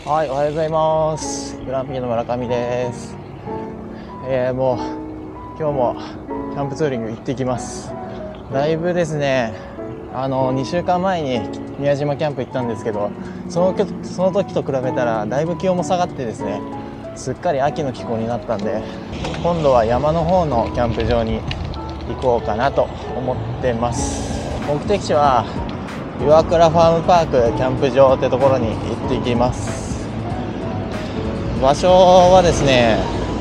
はい、おはようございます。グランピングの村上です。もう今日もキャンプツーリング行ってきます。だいぶですね、2週間前に宮島キャンプ行ったんですけど、その時と比べたらだいぶ気温も下がってですね、すっかり秋の気候になったんで、今度は山の方のキャンプ場に行こうかなと思ってます。目的地は岩倉ファームパークキャンプ場ってところに行ってきます。場所はですね、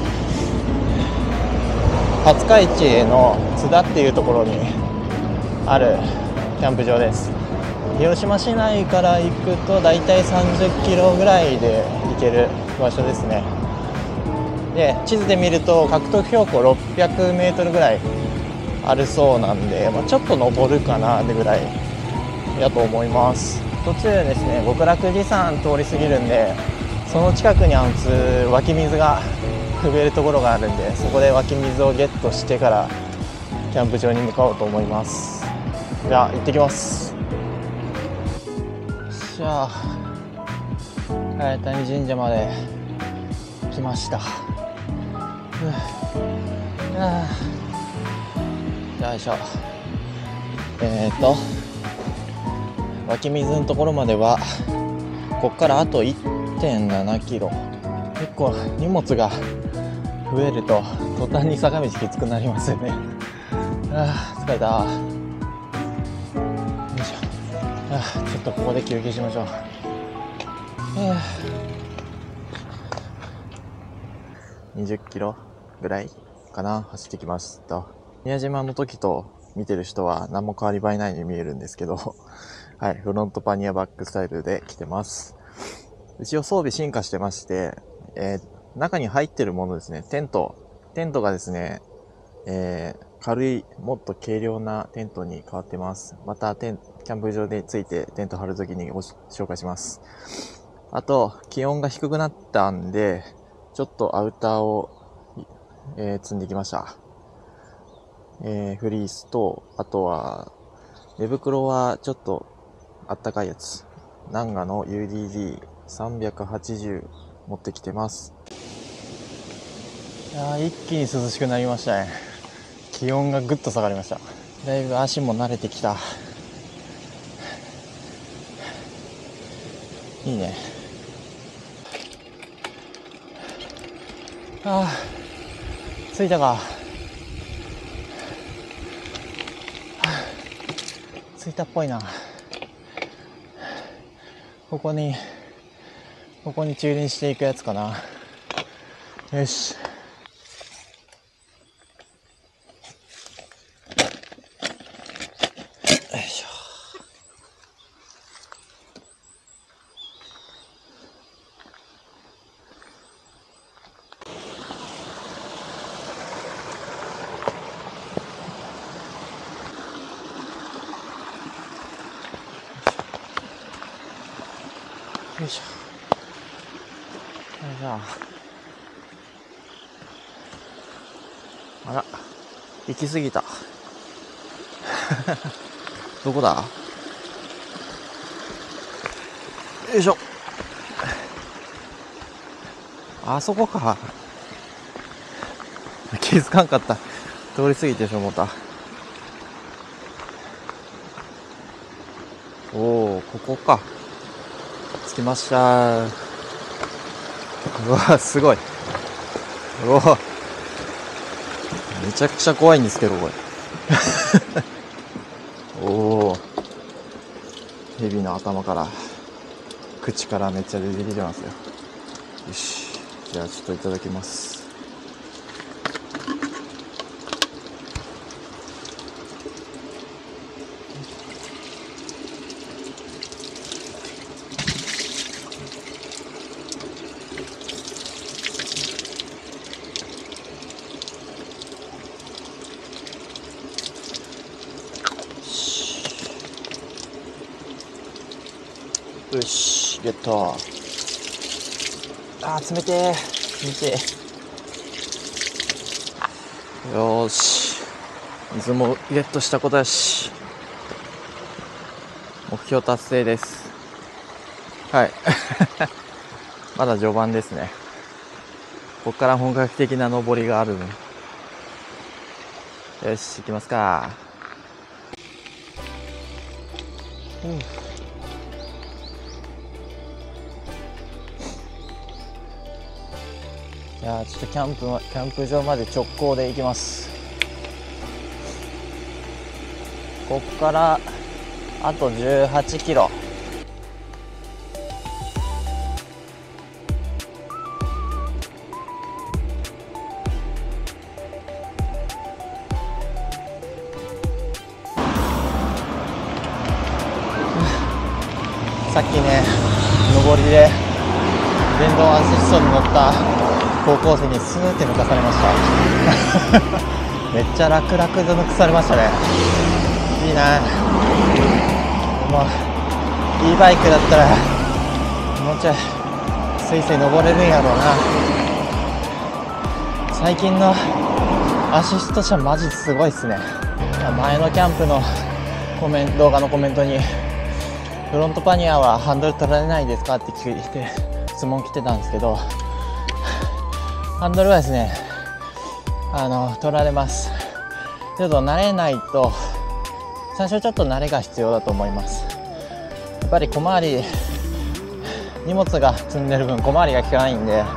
廿日市の津田っていうところにあるキャンプ場です。広島市内から行くとだいたい30キロぐらいで行ける場所ですね。で、地図で見ると獲得標高600メートルぐらいあるそうなんで、ちょっと登るかなってぐらいやと思います。途中ですね、極楽寺山通り過ぎるんで、その近くに湧き水が踏めるところがあるんで、そこで湧き水をゲットしてからキャンプ場に向かおうと思います。じゃあ行ってきます。じゃあ谷神社まで来ました。よいしょ。湧き水のところまではここからあと1.7 キロ。結構荷物が増えると途端に坂道きつくなりますよね。疲れた。よいしょ。ちょっとここで休憩しましょう。20キロぐらいかな、走ってきました。宮島の時と見てる人は何も変わり映えないように見えるんですけどはい、フロントパニアバックスタイルで来てます。一応装備進化してまして、中に入ってるものですね、テントがですね、軽い、もっと軽量なテントに変わってます。またキャンプ場でついてテント張るときに紹介します。あと、気温が低くなったんで、ちょっとアウターを、積んできました。フリースと、あとは、寝袋はちょっとあったかいやつ。ナンガの UDD380 持ってきてます。一気に涼しくなりましたね。気温がぐっと下がりました。だいぶ足も慣れてきた。いいね。着いたか。着いたっぽいな。ここに駐輪していくやつかな。よし。よいしょ。よいしょ。じゃあら、行き過ぎた。どこだ？よいしょ。あそこか。気づかんかった。通り過ぎてしまった。おー、ここか。着きました。うわ、すごい。うわ、めちゃくちゃ怖いんですけど、これ。おー、蛇の頭から、口からめっちゃ出てきてますよ。よし、じゃあちょっといただきます。よし、ゲット。冷てえ。よーし、水もゲットしたことだし、目標達成です。はいまだ序盤ですね。ここから本格的な登りがあるの。よし、行きますか。いやー、ちょっとキャンプ場まで直行で行きます。ここからあと18キロ。さっきね、上りで電動アシストに乗った高校生にスーって抜かされましためっちゃ楽々で抜かされましたね。いいな。もういいバイクだったらもうちょいスイスイ登れるんやろうな。最近のアシスト車マジすごいっすね。前のキャンプの動画のコメントにフロントパニアはハンドル取られないですかって聞いて質問来てたんですけど、ハンドルはですね、取られます。ちょっと慣れないと、最初ちょっと慣れが必要だと思います。やっぱり小回り、荷物が積んでる分小回りが効かないんで、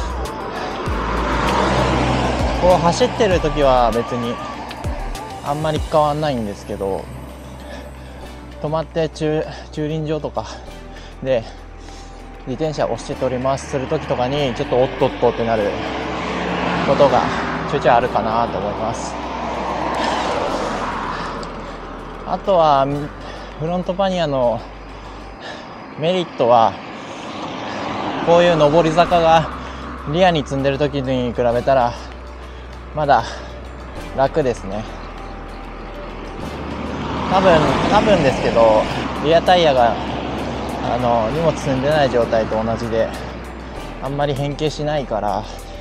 こう走ってる時は別にあんまり変わんないんですけど、止まって駐輪場とかで自転車を押して取り回しする時とかにちょっとおっとっとってなることがちょいちょいあるかなと思います。あとはフロントパニアのメリットは、こういう上り坂がリアに積んでる時に比べたらまだ楽ですね。多分ですけど、リアタイヤが荷物積んでない状態と同じであんまり変形しないから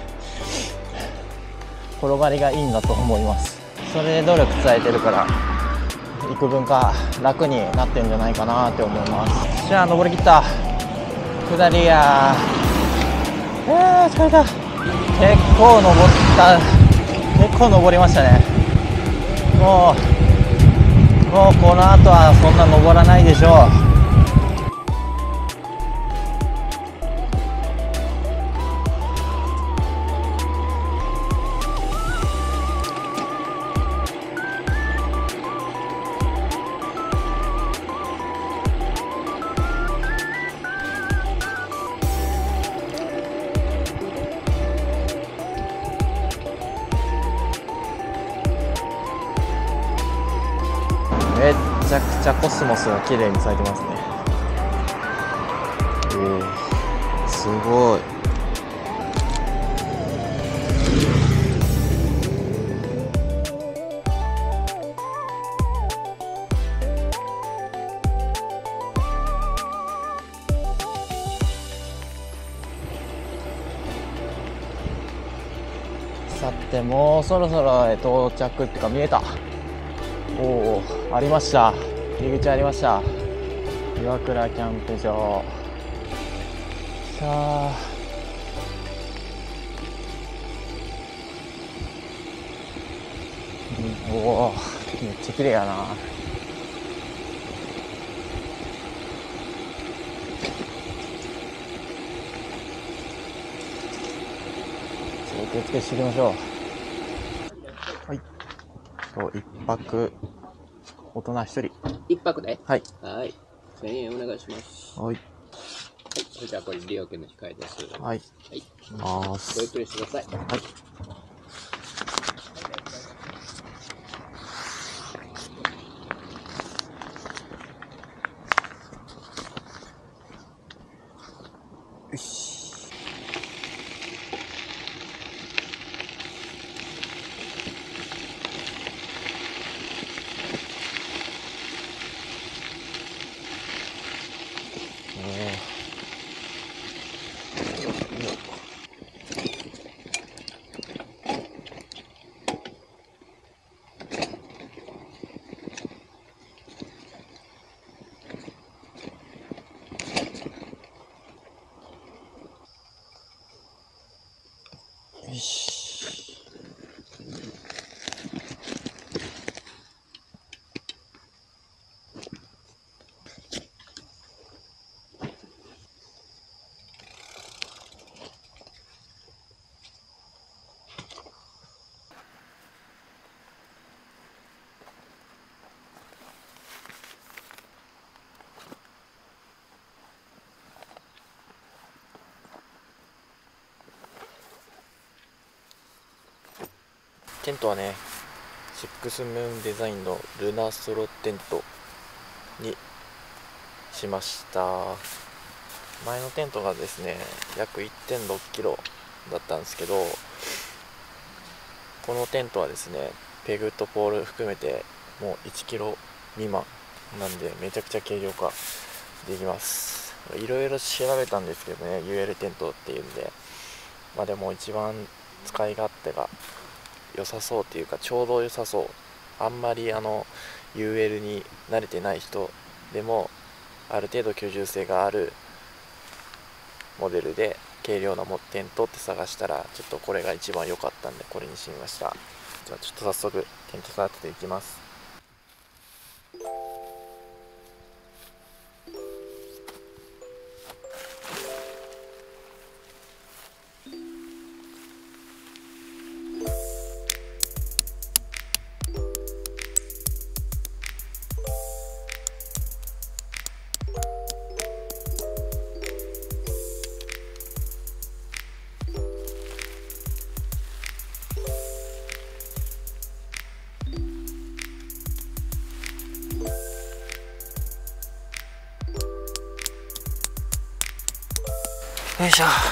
転がりがいいんだと思います。それで努力伝えてるから幾分か楽になってんじゃないかなって思います。じゃあ登りきった。下りや疲れた。結構登りましたね。もうこの後はそんな登らないでしょう。めっちゃくちゃコスモスが綺麗に咲いてますね。すごい。さて、もうそろそろ到着ってか見えた。おお、ありました。入り口ありました。岩倉キャンプ場。さあ、おお、めっちゃ綺麗やな。気をつけしていきましょう。はい。一泊大人1人。 一泊で、 はい。 はい。1000円お願いします。 はい。 はい。それじゃあこれ利用券の控えです。 はい。 はい。 まごゆっくりしてください。 はい。よし。 よし。テントはね、シックスムーンデザインのルナソロテントにしました。前のテントがですね、約 1.6 キロだったんですけど、このテントはですね、ペグとポール含めてもう1キロ未満なんで、めちゃくちゃ軽量化できます。いろいろ調べたんですけどね、 UL テントっていうんで、でも一番使い勝手が良さそうっていうか、ちょうど良さそう。あんまりUL に慣れてない人でもある程度居住性があるモデルで軽量なテントって探したら、ちょっとこれが一番良かったんでこれにしてみました。じゃあちょっと早速テント立てていきます。よいしょ。はい、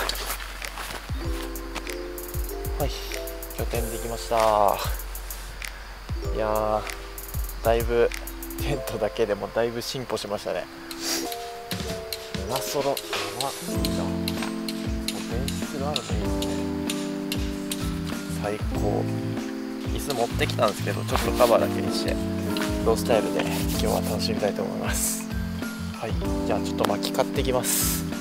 拠点できました。いやー、だいぶテントだけでもだいぶ進歩しましたね。ルナソロ、いいな。電室があるといいですね。最高。椅子持ってきたんですけど、ちょっとカバーだけにしてロースタイルで今日は楽しみたいと思います。はい、じゃあちょっと薪買ってきます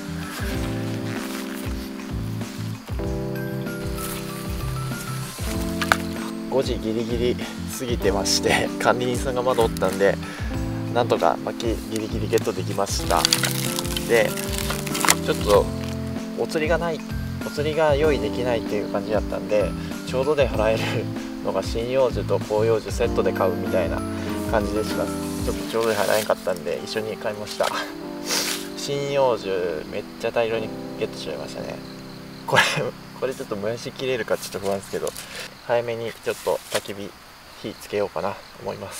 。5時ギリギリ過ぎてまして、管理人さんがまだおったんで、なんとか薪ギリギリゲットできました。で、ちょっとお釣りが用意できないっていう感じだったんで、ちょうどで払えるのが針葉樹と広葉樹セットで買うみたいな感じでした。ちょっとちょうどで払えんかったんで一緒に買いました。針葉樹めっちゃ大量にゲットしちゃいましたね。これちょっと燃やしきれるかちょっと不安ですけど、早めにちょっと焚き火つけようかなと思います。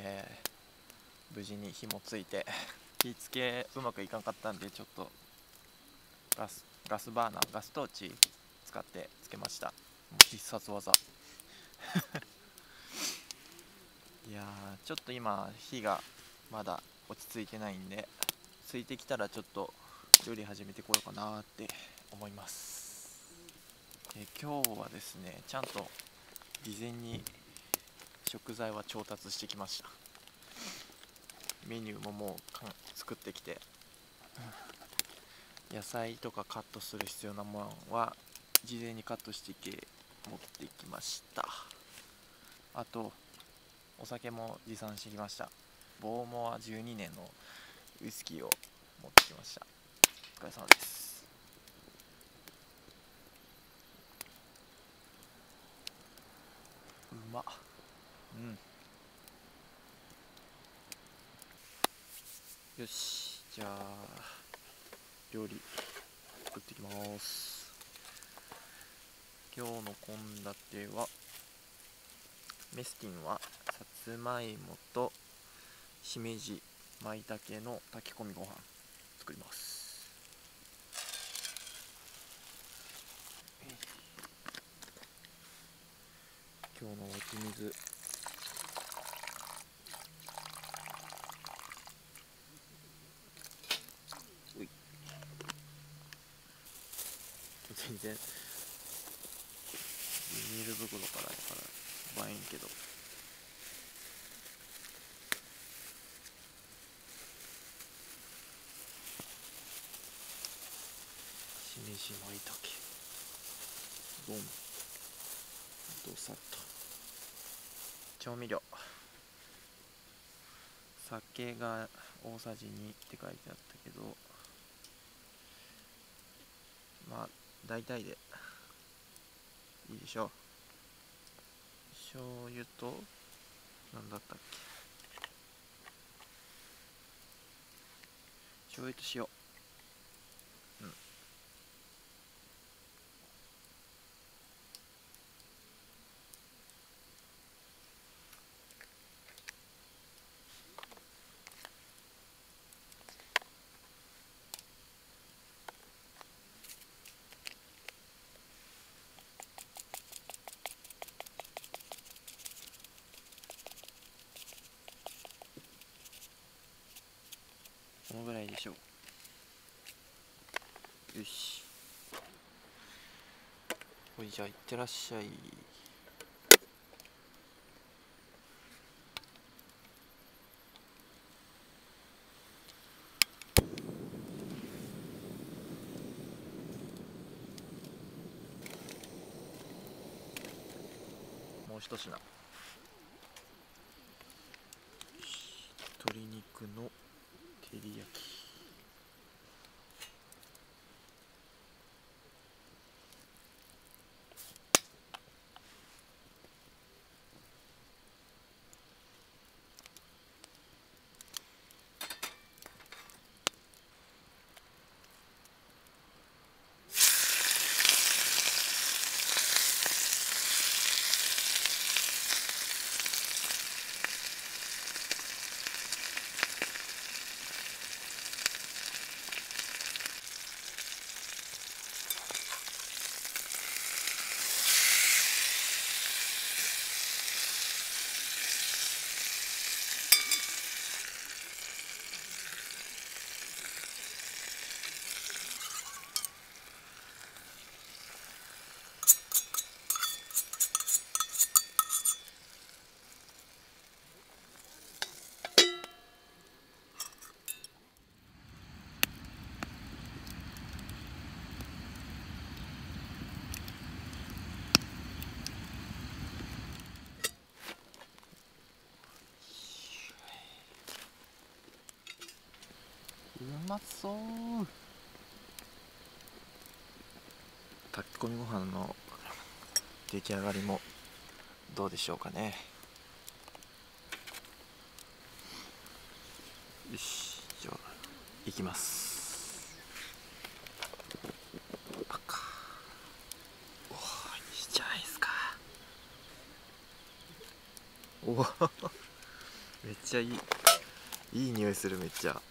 無事に火もついて、火付けうまくいかんかったんで、ちょっとガスバーナー、ガストーチ使ってつけました。もう必殺技いやー、ちょっと今火がまだ落ち着いてないんで、ついてきたらちょっと料理始めてこようかなって思います。今日はですね、ちゃんと事前に食材は調達してきました。メニューももう作ってきて、野菜とかカットする必要なものは事前にカットして持ってきました。あとお酒も持参してきました。ボーモア12年のウイスキーを持ってきました。お疲れ様です。うまっ。よし、じゃあ料理作ってきます。今日の献立は、メスティンはさつまいもとしめじ、まいたけの炊き込みご飯作ります。今日の湧き水、全然ビニール袋からやから映えんけど、しめじ、まいたけボンどさっと。調味料、酒が大さじ2って書いてあったけど、まあ大体でいいでしょう。醤油と何だったっけ、醤油と塩、このぐらいでしょう。よし、ほい、じゃあいってらっしゃい。もう一品、鶏肉の照り焼き。うまそう。炊き込みご飯の出来上がりもどうでしょうかね。よし、じゃあいきます。パカ、おー、いいじゃないですか。おおめっちゃいい、いい匂いする。めっちゃ、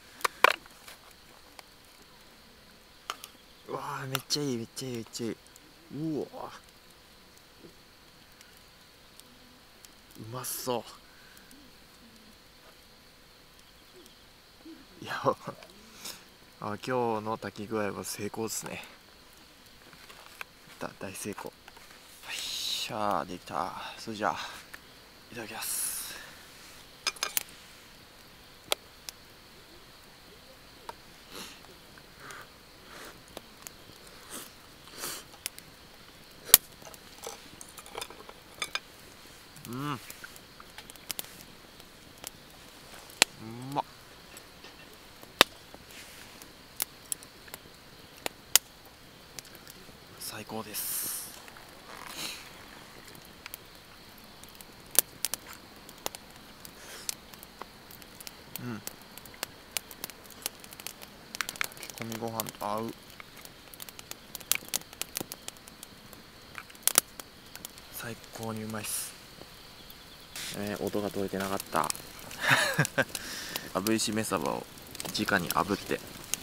うわー、めっちゃいい、めっちゃいい、めっちゃいい。うわ、うまそう。いや今日の炊き具合は成功ですね。大成功。はいしゃー、できた。それじゃあいただきます。うん、うまっ。最高です。うん、炊き込みご飯と合う。最高にうまいっす。音が取れてなかった炙りしめ鯖を直に炙って、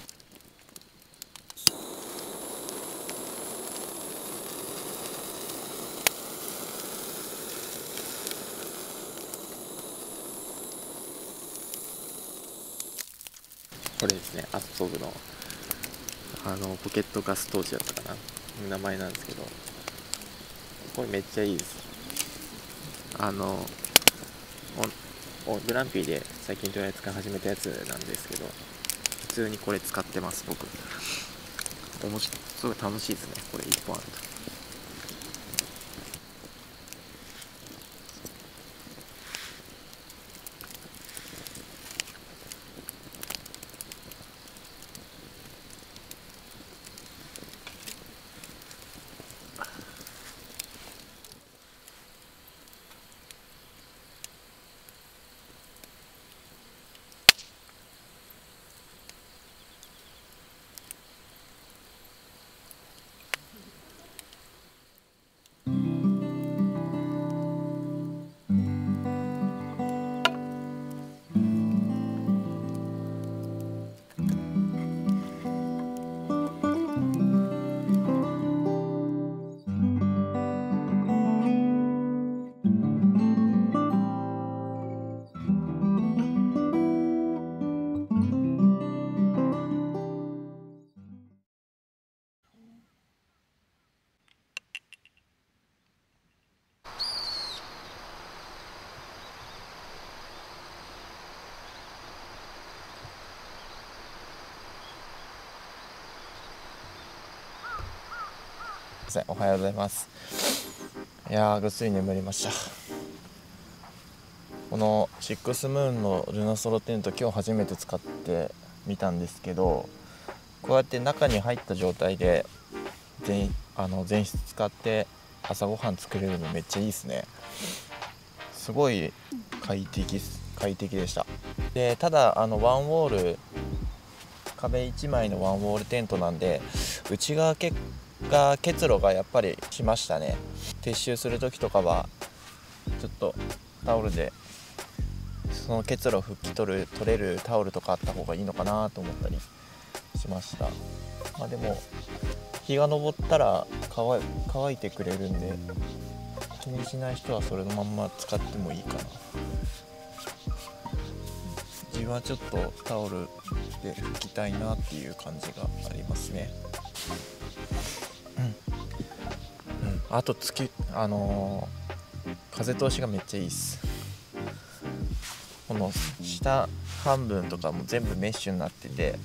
これですね、アストーブのポケットガストーチだったかな、名前なんですけど、これめっちゃいいです。グランピーで最近取り扱い始めたやつなんですけど、普通にこれ使ってます。僕すごい楽しいですね、これ1本あると。おはようございます。いやー、ぐっすり眠りました。このシックスムーンのルナソロテント、今日初めて使ってみたんですけど、こうやって中に入った状態で前室使って朝ごはん作れるのめっちゃいいですね。すごい快適でした。でただワンウォール、壁1枚のワンウォールテントなんで、内側が結露がやっぱりしましたね。撤収する時とかはちょっとタオルでその結露を拭き取れるタオルとかあった方がいいのかなと思ったりしました。でも日が昇ったら乾いてくれるんで、気にしない人はそれのまんま使ってもいいかな。自分はちょっとタオルで拭きたいなっていう感じがありますね。あと風通しがめっちゃいいっす。この下半分とかも全部メッシュになってて、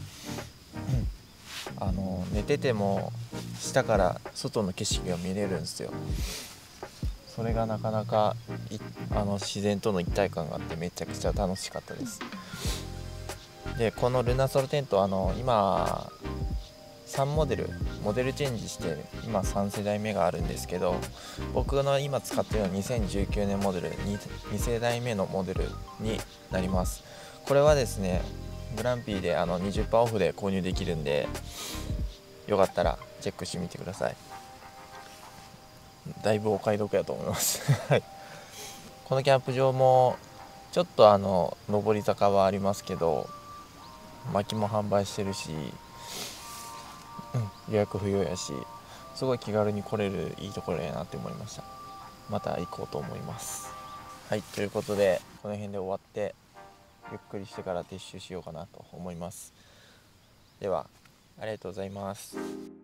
寝てても下から外の景色が見れるんですよ。それがなかなか自然との一体感があってめちゃくちゃ楽しかったです。でこのルナソロテント、今3モデルチェンジして今3世代目があるんですけど、僕の今使っているのは2019年モデル 2世代目のモデルになります。これはですね、グランピーで20% オフで購入できるんで、よかったらチェックしてみてください。だいぶお買い得やと思いますはい。このキャンプ場もちょっと上り坂はありますけど、薪も販売してるし、予約不要やし、すごい気軽に来れるいいところやなって思いました。また行こうと思います。はい、ということでこの辺で終わって、ゆっくりしてから撤収しようかなと思います。ではありがとうございます。